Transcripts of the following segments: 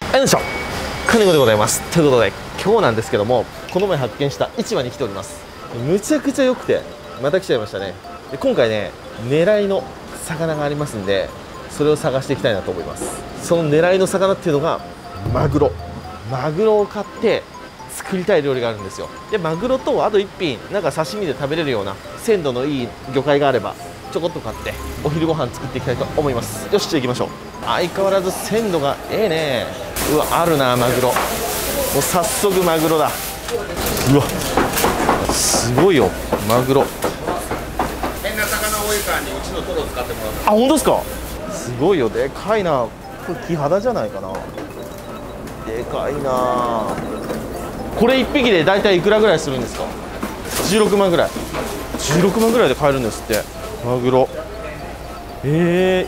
よいしょ、金子でございます。ということで今日なんですけども、この前発見した市場に来ております。むちゃくちゃ良くてまた来ちゃいましたね。で今回ね、狙いの魚がありますんで、それを探していきたいなと思います。その狙いの魚っていうのがマグロを買って作りたい料理があるんですよ。でマグロとあと1品なんか刺身で食べれるような鮮度のいい魚介があればちょこっと買ってお昼ご飯作っていきたいと思います。よし、じゃあ行きましょう。相変わらず鮮度がええね。うわ、あるなマグロ。もう早速マグロだ。うわ、すごいよマグロ。 変な魚多いからにうちのトロ使ってもらう。 あ、本当ですか。すごいよ、でかいな。これキハダじゃないかな。でかいな。これ1匹でだいたいいくらぐらいするんですか。16万ぐらい。16万ぐらいで買えるんですってマグロ。で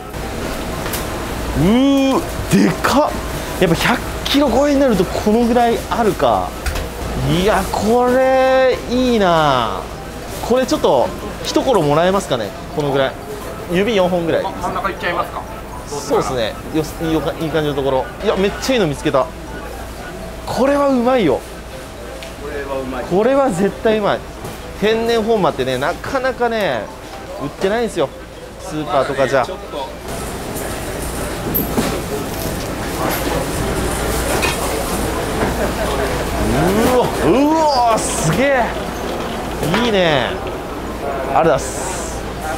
かっ。やっぱ100キロ超えになるとこのぐらいあるか。いや、これいいな。これちょっと一頃もらえますかね。このぐらい、指4本ぐらい。 真ん中いっちゃいますか。 そうですね。いい感じのところ。いや、めっちゃいいの見つけた。これはうまいよ。これは絶対うまい。天然本間ってね、なかなかね売ってないんですよ、スーパーとかじゃ。うわすげえいいね。ありがとうございます。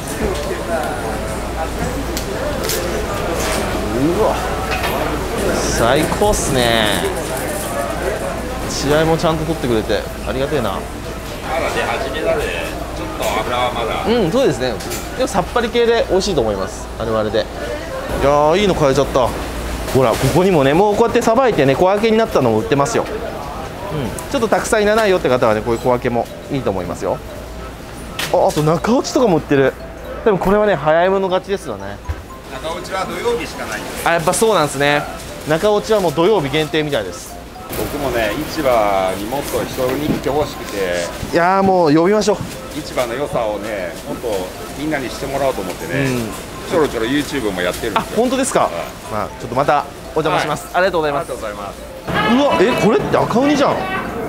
うわ最高っすね。血合いもちゃんと取ってくれてありがてえな。 まだ出始めだで、ちょっと油はまだ。 そうですね。でもさっぱり系で美味しいと思います。あれはあれで。いやー、いいの買えちゃった。ほら、ここにもね、もうこうやってさばいてね、小分けになったのも売ってますよ。ちょっとたくさんいらないよって方はね、こういう小分けもいいと思いますよ。あと中落ちとかも売ってる。でもこれはね、早い者勝ちですよね。 中落ちは土曜日しかないんです。 あ、やっぱそうなんですね。中落ちはもう土曜日限定みたいです。 僕もね、市場にもっと人に来てほしくて。 いやー、もう呼びましょう。 市場の良さをね、もっとみんなにしてもらおうと思ってね、ちょろちょろ YouTube もやってるんですよ。 あ、本当ですか。まあ、ちょっとまたお邪魔します。ありがとうございます。 ありがとうございます。 うわ、これって赤ウニじゃん。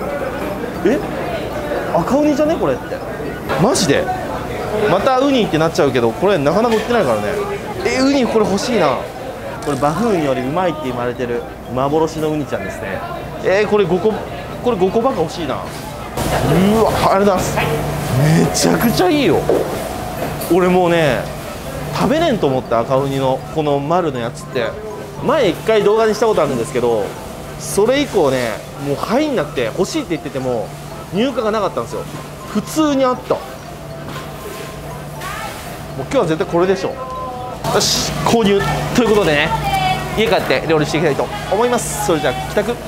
赤ウニじゃねこれって。マジでまたウニってなっちゃうけど、これなかなか売ってないからね。ウニこれ欲しいな。これバフンよりうまいって言われてる幻のウニちゃんですね。これ5個、これ5個ばっか欲しいな。うわ、ありがとうございます。めちゃくちゃいいよ。俺もうね食べれんと思って、赤ウニのこの丸のやつって前1回動画にしたことあるんですけど、それ以降ねもう範囲になって欲しいって言ってても入荷がなかったんですよ。普通にあった。もう今日は絶対これでしょ。よし、購入ということでね、家帰って料理していきたいと思います。それじゃあ帰宅。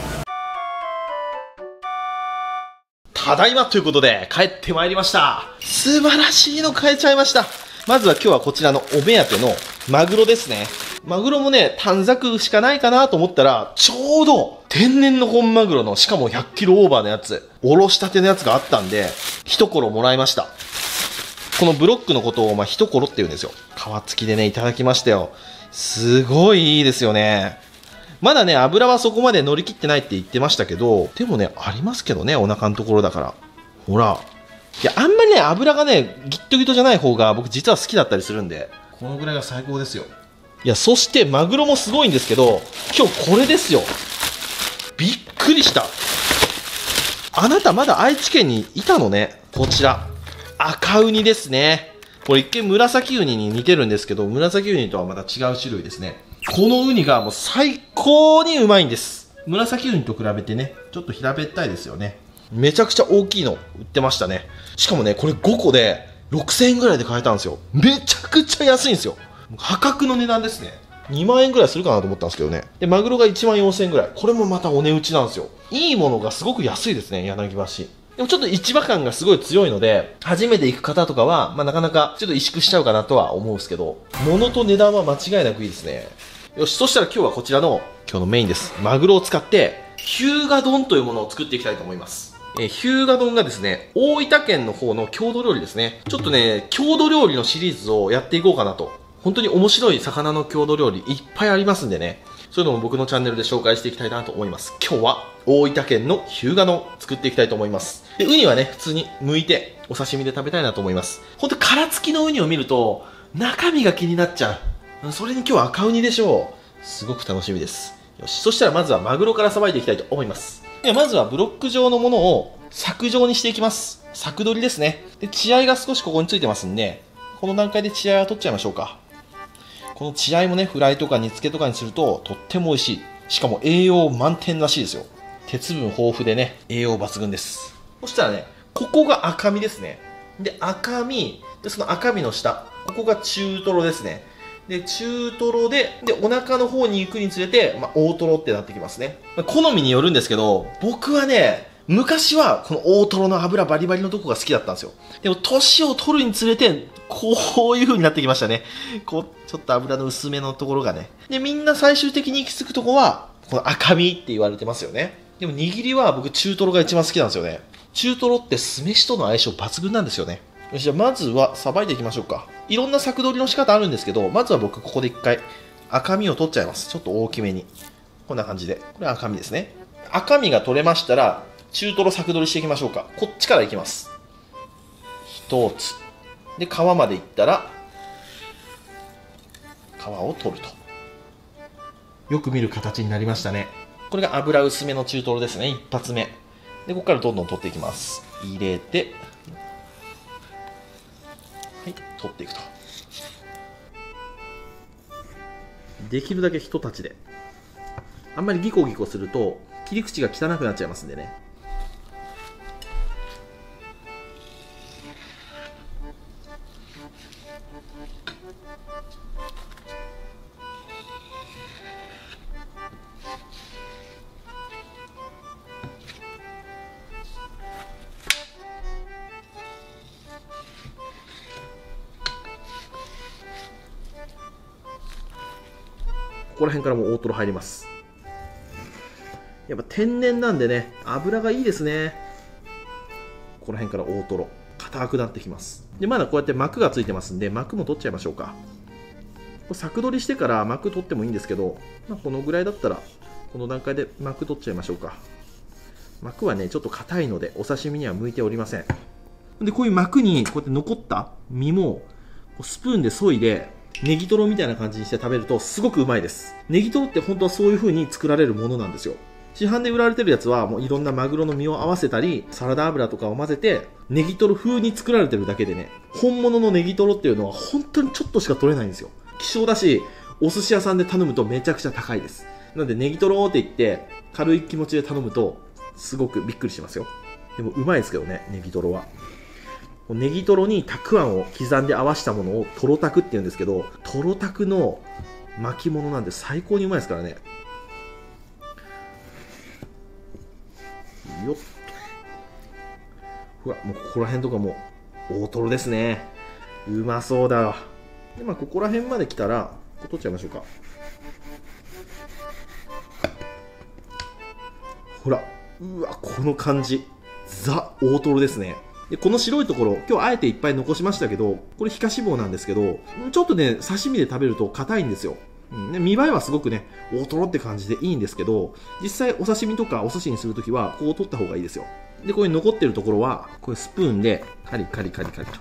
ただいまということで帰ってまいりました。素晴らしいの買えちゃいました。まずは今日はこちらのお目当てのマグロですね。マグロもね、短冊しかないかなと思ったら、ちょうど天然の本マグロの、しかも100キロオーバーのやつ、おろしたてのやつがあったんで、一頃もらいました。このブロックのことを、一頃って言うんですよ。皮付きでね、いただきましたよ。すごいいいですよね。まだね、油はそこまで乗り切ってないって言ってましたけど、でもね、ありますけどね、お腹のところだから。ほら。いや、あんまりね、油がね、ギットギトじゃない方が僕実は好きだったりするんで、このぐらいが最高ですよ。いや、そしてマグロもすごいんですけど、今日これですよ。びっくりした。あなたまだ愛知県にいたのね。こちら。赤ウニですね。これ一見紫ウニに似てるんですけど、紫ウニとはまた違う種類ですね。このウニがもう最高にうまいんです。紫ウニと比べてね、ちょっと平べったいですよね。めちゃくちゃ大きいの売ってましたね。しかもね、これ5個で6000円ぐらいで買えたんですよ。めちゃくちゃ安いんですよ。破格の値段ですね。2万円ぐらいするかなと思ったんですけどね。で、マグロが1万4000円ぐらい。これもまたお値打ちなんですよ。いいものがすごく安いですね、柳橋。でもちょっと市場感がすごい強いので、初めて行く方とかは、なかなかちょっと萎縮しちゃうかなとは思うんですけど、物と値段は間違いなくいいですね。よし、そしたら今日はこちらの、今日のメインです。マグロを使って、ヒューガ丼というものを作っていきたいと思います。ヒューガ丼がですね、大分県の方の郷土料理ですね。ちょっとね、郷土料理のシリーズをやっていこうかなと。本当に面白い魚の郷土料理いっぱいありますんでね。 そういうのも僕のチャンネルで紹介していきたいなと思います。今日は大分県の日向丼作っていきたいと思います。で、ウニはね、普通に剥いてお刺身で食べたいなと思います。ほんと殻付きのウニを見ると中身が気になっちゃう。それに今日は赤ウニでしょう。すごく楽しみです。よし、そしたらまずはマグロからさばいていきたいと思います。ではまずはブロック状のものを柵状にしていきます。柵取りですね。で、血合いが少しここについてますんで、この段階で血合いは取っちゃいましょうか。この血合いもね、フライとか煮付けとかにするととっても美味しい。しかも栄養満点らしいですよ。鉄分豊富でね、栄養抜群です。そしたらね、ここが赤身ですね。で、赤身、でその赤身の下、ここが中トロですね。で、中トロで、お腹の方に行くにつれて、大トロってなってきますね。好みによるんですけど、僕はね、昔はこの大トロの脂バリバリのとこが好きだったんですよ。でも年を取るにつれてこういう風になってきましたね。こうちょっと脂の薄めのところがね。で、みんな最終的に行き着くとこはこの赤身って言われてますよね。でも握りは僕中トロが一番好きなんですよね。中トロって酢飯との相性抜群なんですよね。よし、じゃあまずはさばいていきましょうか。いろんな柵取りの仕方あるんですけど、まずは僕ここで一回赤身を取っちゃいます。ちょっと大きめに。こんな感じで。これ赤身ですね。赤身が取れましたら中トロ柵取りしていきましょうか。こっちからいきます。一つで、皮までいったら皮を取ると。よく見る形になりましたね。これが油薄めの中トロですね。一発目で、ここからどんどん取っていきます。入れて、はい、取っていくと。できるだけ一立ちで。あんまりギコギコすると切り口が汚くなっちゃいますんでね。ここら辺からもう大トロ入ります。やっぱ天然なんでね、脂がいいですね。ここら辺から大トロ硬くなってきます。で、まだこうやって膜がついてますんで、膜も取っちゃいましょうか。これ柵取りしてから膜取ってもいいんですけど、このぐらいだったらこの段階で膜取っちゃいましょうか。膜はねちょっと硬いのでお刺身には向いておりません。で、こういう膜にこうやって残った身もスプーンで削いでネギトロみたいな感じにして食べるとすごくうまいです。ネギトロって本当はそういう風に作られるものなんですよ。市販で売られてるやつはもういろんなマグロの身を合わせたりサラダ油とかを混ぜてネギトロ風に作られてるだけでね、本物のネギトロっていうのは本当にちょっとしか取れないんですよ。希少だし、お寿司屋さんで頼むとめちゃくちゃ高いです。なのでネギトロって言って軽い気持ちで頼むとすごくびっくりしますよ。でもうまいですけどね、ネギトロは。ネギトロにたくあんを刻んで合わせたものをトロタクって言うんですけど、トロタクの巻物なんで最高にうまいですからね。よっと。ほら、もうここら辺とかも大トロですね。うまそうだわ。で、ここら辺まで来たらここ取っちゃいましょうか。ほら、うわ、この感じザ大トロですね。で、この白いところ、今日あえていっぱい残しましたけど、これ皮下脂肪なんですけど、ちょっとね、刺身で食べると硬いんですよ。見栄えはすごくね、大トロって感じでいいんですけど、実際お刺身とかお寿司にするときは、こう取った方がいいですよ。で、こういう残ってるところは、これスプーンで、カリカリカリカリと。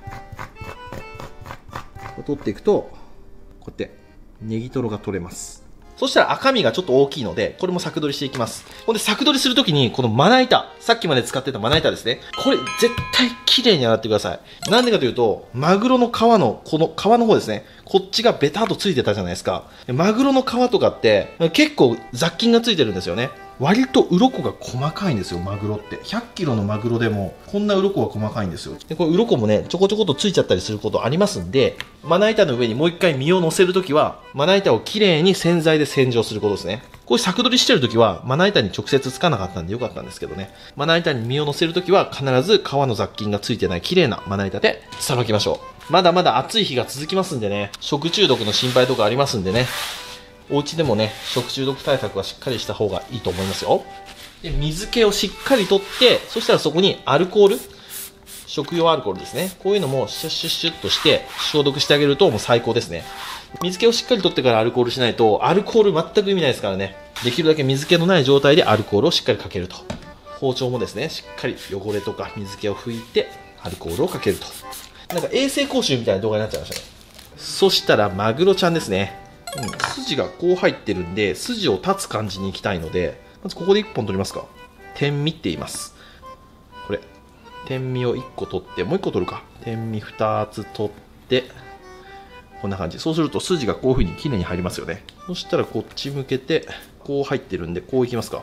取っていくと、こうやって、ネギトロが取れます。そしたら赤身がちょっと大きいので、これも柵取りしていきます。ほんで柵取りするときに、このまな板、さっきまで使ってたまな板ですね。これ絶対綺麗に洗ってください。なんでかというと、マグロの皮の、この皮の方ですね。こっちがベタっとついてたじゃないですか。マグロの皮とかって、結構雑菌がついてるんですよね。割と鱗が細かいんですよ、マグロって。100キロのマグロでも、こんな鱗が細かいんですよ。で、これ鱗もね、ちょこちょこっとついちゃったりすることありますんで、まな板の上にもう一回身を乗せるときは、まな板をきれいに洗剤で洗浄することですね。こういう柵取りしてるときは、まな板に直接つかなかったんでよかったんですけどね。まな板に身を乗せるときは、必ず皮の雑菌がついてないきれいなまな板でさばきましょう。まだまだ暑い日が続きますんでね、食中毒の心配とかありますんでね、お家でもね、食中毒対策はしっかりした方がいいと思いますよ。で、水気をしっかり取って、そしたらそこにアルコール、食用アルコールですね。こういうのもシュッシュッシュッとして消毒してあげるともう最高ですね。 水気をしっかり取ってからアルコールしないと、アルコール全く意味ないですからね。できるだけ水気のない状態でアルコールをしっかりかけると。包丁もですね、しっかり汚れとか水気を拭いてアルコールをかけると。なんか衛生講習みたいな動画になっちゃいましたね。そしたらマグロちゃんですね。筋がこう入ってるんで、筋を立つ感じにいきたいので、まずここで1本取りますか。天身って言います。これ天身を1個取って、もう1個取るか。天身2つ取って、こんな感じ。そうすると筋がこういう風に綺麗に入りますよね。そしたらこっち向けて、こう入ってるんで、こういきますか。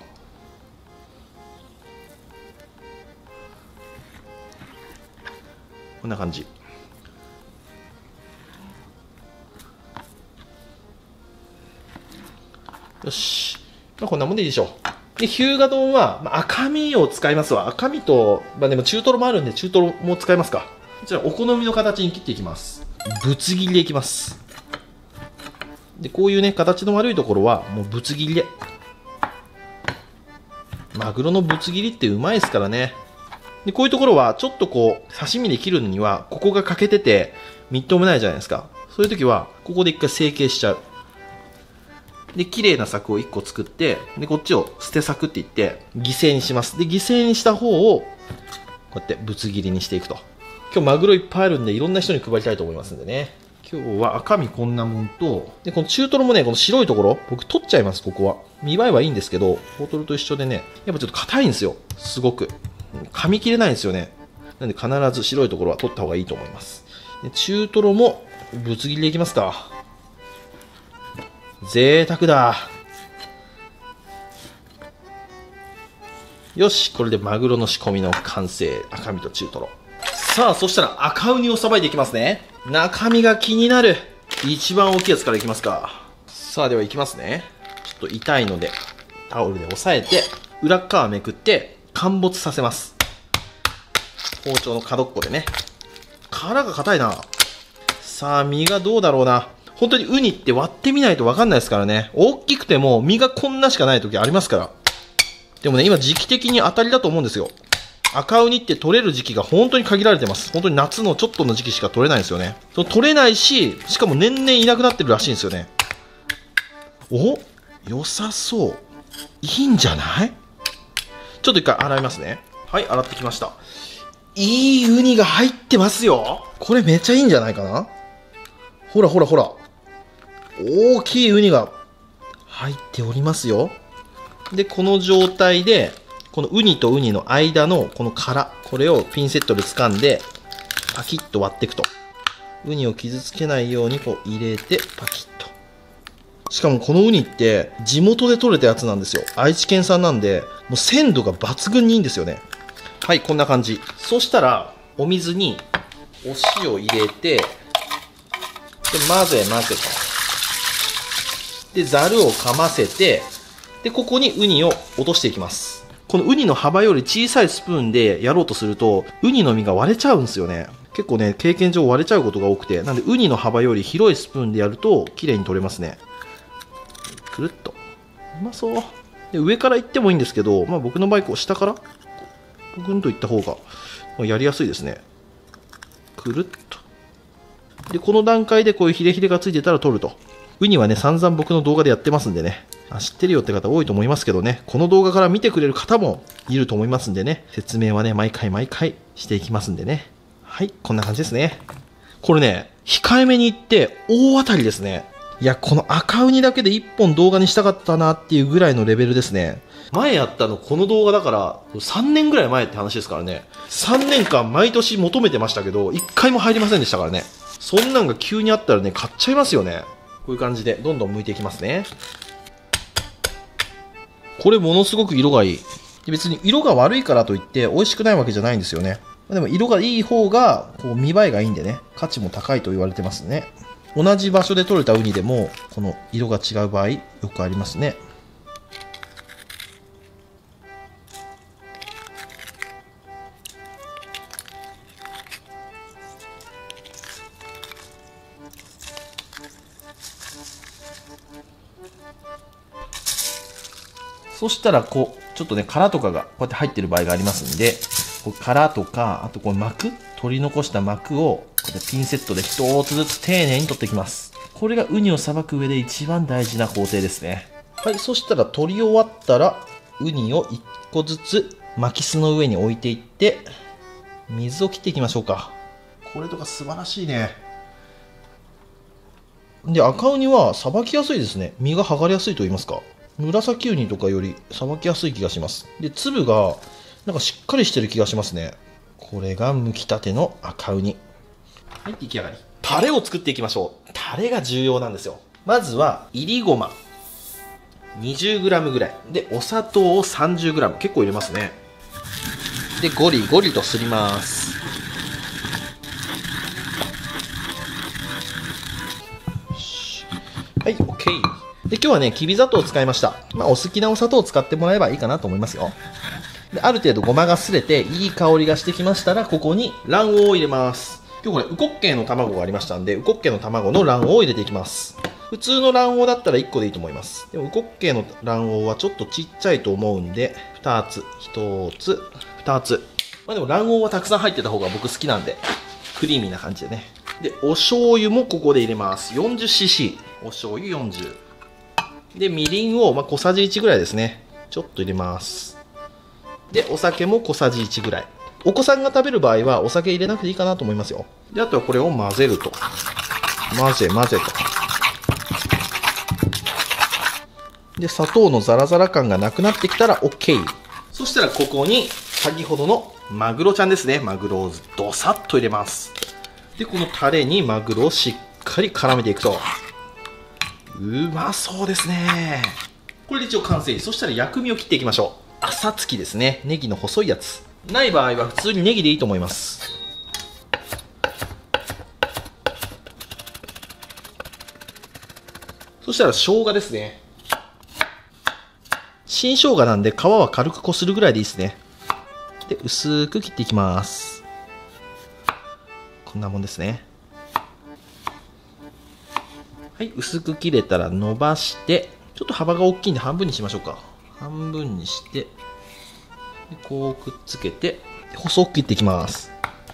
こんな感じ。よし。まあ、こんなもんでいいでしょう。で、日向丼は、赤身を使いますわ。赤身と、でも中トロもあるんで、中トロも使いますか。こちら、お好みの形に切っていきます。ぶつ切りでいきます。で、こういうね、形の悪いところは、もうぶつ切りで。マグロのぶつ切りってうまいですからね。で、こういうところは、ちょっとこう、刺身で切るのには、ここが欠けてて、みっともないじゃないですか。そういう時は、ここで一回成形しちゃう。で、綺麗な柵を1個作って、で、こっちを捨て柵って言って、犠牲にします。で、犠牲にした方を、こうやってぶつ切りにしていくと。今日マグロいっぱいあるんで、いろんな人に配りたいと思いますんでね。今日は赤身こんなもんと、で、この中トロもね、この白いところ、僕取っちゃいます、ここは。見栄えはいいんですけど、大トロと一緒でね、やっぱちょっと硬いんですよ。すごく。噛み切れないんですよね。なんで必ず白いところは取った方がいいと思います。で、中トロもぶつ切りでいきますか。贅沢だ。よし、これでマグロの仕込みの完成。赤身と中トロ。さあ、そしたら赤ウニをさばいていきますね。中身が気になる。一番大きいやつからいきますか。さあ、ではいきますね。ちょっと痛いので、タオルで押さえて、裏っ側めくって、陥没させます。包丁の角っこでね。殻が硬いな。さあ、身がどうだろうな。本当にウニって割ってみないと分かんないですからね。大きくても身がこんなしかない時ありますから。でもね、今時期的に当たりだと思うんですよ。赤ウニって取れる時期が本当に限られてます。本当に夏のちょっとの時期しか取れないんですよね。取れないし、しかも年々いなくなってるらしいんですよね。お、良さそう。いいんじゃない？ちょっと一回洗いますね。はい、洗ってきました。いいウニが入ってますよ。これめっちゃいいんじゃないかな。ほらほらほら。大きいウニが入っておりますよ。で、この状態で、このウニとウニの間のこの殻、これをピンセットで掴んで、パキッと割っていくと。ウニを傷つけないようにこう入れて、パキッと。しかもこのウニって地元で採れたやつなんですよ。愛知県産なんで、もう鮮度が抜群にいいんですよね。はい、こんな感じ。そしたら、お水にお塩入れて、で、混ぜ混ぜと。で、ざるをかませて、で、ここにウニを落としていきます。このウニの幅より小さいスプーンでやろうとすると、ウニの身が割れちゃうんですよね。結構ね、経験上割れちゃうことが多くて、なんでウニの幅より広いスプーンでやると、綺麗に取れますね。くるっと。うまそう。で、上からいってもいいんですけど、まあ僕の場合、こう下から、ぐんといった方が、やりやすいですね。くるっと。で、この段階でこういうヒレヒレがついてたら取ると。ウニはね、散々僕の動画でやってますんでね。知ってるよって方多いと思いますけどね。この動画から見てくれる方もいると思いますんでね。説明はね、毎回毎回していきますんでね。はい、こんな感じですね。これね、控えめに言って大当たりですね。いや、この赤ウニだけで1本動画にしたかったなっていうぐらいのレベルですね。前やったのこの動画だから3年ぐらい前って話ですからね。3年間毎年求めてましたけど、1回も入りませんでしたからね。そんなんが急にあったらね、買っちゃいますよね。こういう感じでどんどん剥いていきますね。これものすごく色がいい。別に色が悪いからといって美味しくないわけじゃないんですよね。でも色がいい方がこう見栄えがいいんでね、価値も高いと言われてますね。同じ場所で採れたウニでもこの色が違う場合よくありますね。そしたらこうちょっとね殻とかがこうやって入ってる場合がありますんで、こう殻とかあとこう膜、取り残した膜をこうやってピンセットで一つずつ丁寧に取っていきます。 これがウニをさばく上で一番大事な工程ですね。はい、そしたら取り終わったらウニを1個ずつ巻きすの上に置いていって水を切っていきましょうか。これとか素晴らしいね。で、赤ウニはさばきやすいですね。身が剥がれやすいと言いますか、紫ウニとかよりさばきやすい気がします。で、粒がなんかしっかりしてる気がしますね。これが剥きたての赤ウニ。はい、出来上がり。タレを作っていきましょう。タレが重要なんですよ。まずはいりごま 20g ぐらいで、お砂糖を 30g、 結構入れますね。で、ゴリゴリとすります。はい、 OK。 で、今日はね、きび砂糖を使いました。お好きなお砂糖を使ってもらえばいいかなと思いますよ。で、ある程度ごまがすれていい香りがしてきましたら、ここに卵黄を入れます。今日これウコッケイの卵がありましたんで、ウコッケイの卵の卵黄を入れていきます。普通の卵黄だったら1個でいいと思います。でもウコッケイの卵黄はちょっとちっちゃいと思うんで、2つ、1つ、2つ。でも卵黄はたくさん入ってた方が僕好きなんで、クリーミーな感じでね。で、お醤油もここで入れます。40cc。お醤油40。で、みりんを小さじ1ぐらいですね。ちょっと入れます。で、お酒も小さじ1ぐらい。お子さんが食べる場合はお酒入れなくていいかなと思いますよ。で、あとはこれを混ぜると。混ぜ混ぜと。で、砂糖のザラザラ感がなくなってきたら OK。そしたらここに先ほどのマグロちゃんですね。マグロをドサッと入れます。で、このタレにマグロをしっかり絡めていくと。うまそうですね。これで一応完成。そしたら薬味を切っていきましょう。朝月ですね。ネギの細いやつ。ない場合は普通にネギでいいと思います。そしたら生姜ですね。新生姜なんで皮は軽くこするぐらいでいいですね。で、薄く切っていきます。こんなもんですね。はい、薄く切れたら伸ばして、ちょっと幅が大きいんで半分にしましょうか。半分にして、でこうくっつけて、細く切っていきます。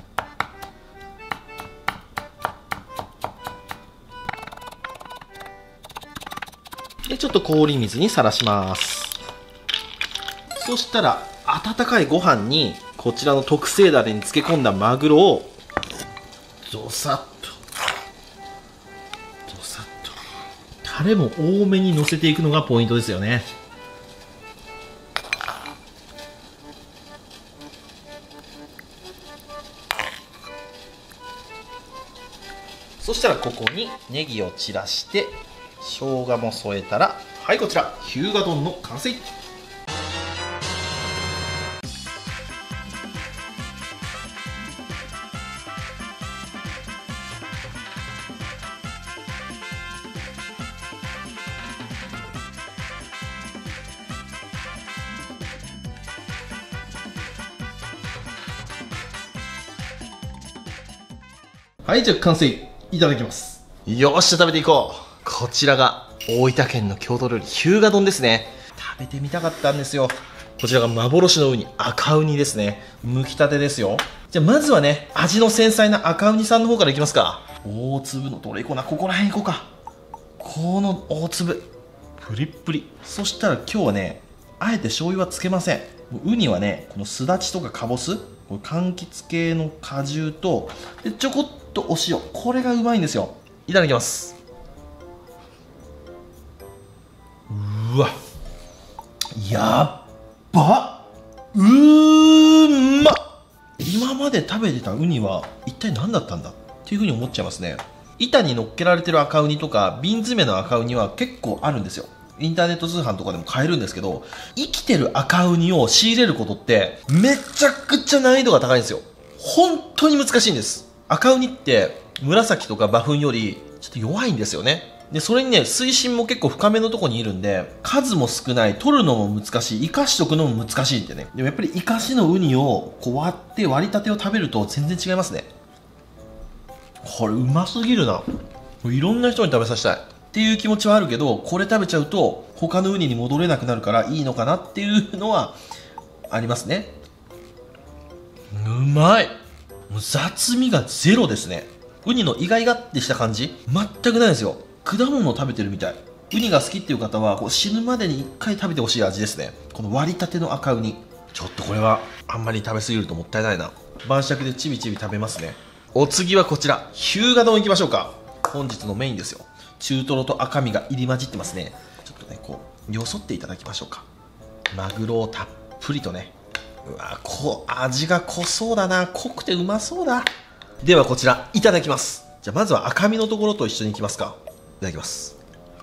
で、ちょっと氷水にさらします。そしたら、温かいご飯に、こちらの特製だれに漬け込んだマグロを、ドサッと。タレも多めに乗せていくのがポイントですよね。そしたらここにネギを散らして生姜も添えたら、はい、こちら日向丼の完成。はい、じゃあ完成いただきます。よっしゃ、食べていこう。こちらが大分県の郷土料理日向丼ですね。食べてみたかったんですよ。こちらが幻のウニ、赤ウニですね。剥きたてですよ。じゃあまずはね、味の繊細な赤ウニさんの方からいきますか。大粒のどれいこうな。ここら辺いこうか。この大粒プリップリ。そしたら今日はね、あえて醤油はつけません。ウニはね、このすだちとかかぼす、これ柑橘系の果汁とでちょこっとお塩、これがうまいんですよ。いただきます。うわ、やっば、まっ。今まで食べてたウニは一体何だったんだっていうふうに思っちゃいますね。板に乗っけられてる赤ウニとか瓶詰めの赤ウニは結構あるんですよ。インターネット通販とかでも買えるんですけど、生きてる赤ウニを仕入れることってめちゃくちゃ難易度が高いんですよ。本当に難しいんです。赤ウニって紫とか馬糞よりちょっと弱いんですよね。で、それにね、水深も結構深めのとこにいるんで、数も少ない、取るのも難しい、生かしとくのも難しいんでね。でもやっぱり生かしのウニをこう割って割りたてを食べると全然違いますね。これうますぎるな。いろんな人に食べさせたいっていう気持ちはあるけど、これ食べちゃうと他のウニに戻れなくなるからいいのかなっていうのはありますね。うまい。もう雑味がゼロですね。ウニの意外がってした感じ全くないですよ。 果物を食べてるみたい。ウニが好きっていう方はこう死ぬまでに1回食べてほしい味ですね。この割りたての赤ウニ、ちょっとこれはあんまり食べ過ぎるともったいないな。晩酌でちびちび食べますね。お次はこちら日向丼いきましょうか。本日のメインですよ。中トロと赤身が入り混じってますね。ちょっとねこうよそっていただきましょうか。マグロをたっぷりとね。うわ味が濃そうだな。濃くてうまそうだ。ではこちらいただきます。じゃあまずは赤身のところと一緒にいきますか。いただきます。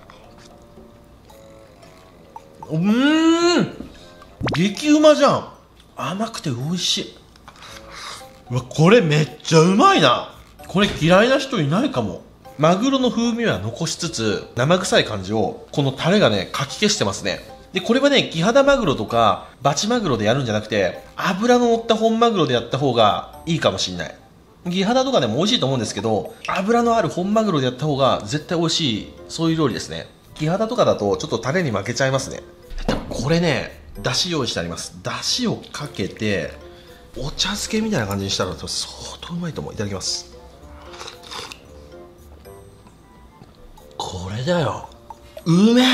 激うまじゃん。甘くて美味しい。うわこれめっちゃうまいな。これ嫌いな人いないかも。マグロの風味は残しつつ生臭い感じをこのタレがねかき消してますね。でこれはねキハダマグロとかバチマグロでやるんじゃなくて脂の乗った本マグロでやった方がいいかもしんない。キハダとかでも美味しいと思うんですけど、脂のある本マグロでやった方が絶対美味しい、そういう料理ですね。キハダとかだとちょっとタレに負けちゃいますね。これねだし用意してあります。だしをかけてお茶漬けみたいな感じにしたら相当うまいと思う。いただきます。これだよ、うめえ。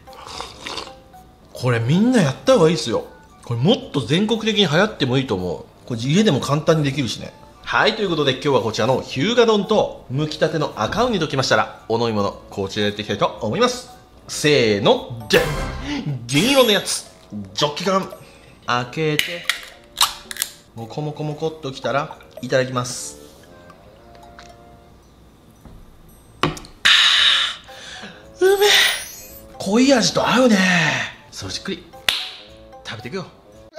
これみんなやった方がいいですよ。これもっと全国的に流行ってもいいと思う。これ家でも簡単にできるしね。はい、ということで今日はこちらの日向丼と剥きたての赤ウニときましたら、お飲み物こちらでやっていきたいと思います。せーのでん、銀色のやつ、ジョッキ缶開けてもこもこもこっときたらいただきます。うめえ、濃い味と合うね。それじっくり食べていくよ。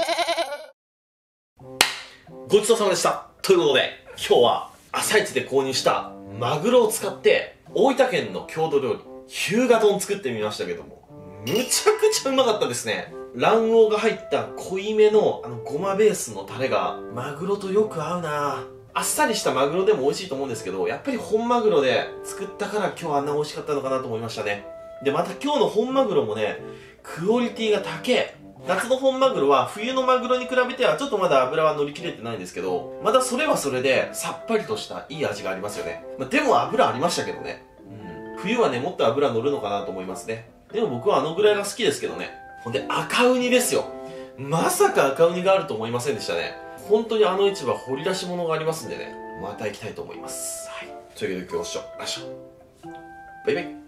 ごちそうさまでした。ということで今日は朝市で購入したマグロを使って大分県の郷土料理日向丼作ってみましたけども、むちゃくちゃうまかったですね。卵黄が入った濃いめのごまベースのタレがマグロとよく合うな。あっさりしたマグロでも美味しいと思うんですけど、やっぱり本マグロで作ったから今日あんな美味しかったのかなと思いましたね。でまた今日の本マグロもねクオリティが高え。夏の本マグロは冬のマグロに比べてはちょっとまだ脂は乗り切れてないんですけど、またそれはそれでさっぱりとしたいい味がありますよね。でも脂ありましたけどね。冬はねもっと脂乗るのかなと思いますね。でも僕はあのぐらいが好きですけどね。ほんで赤ウニですよ。まさか赤ウニがあると思いませんでしたね。本当にあの市場掘り出し物がありますんでね、また行きたいと思います。はい、というわけで今日おしょ、バイバイ。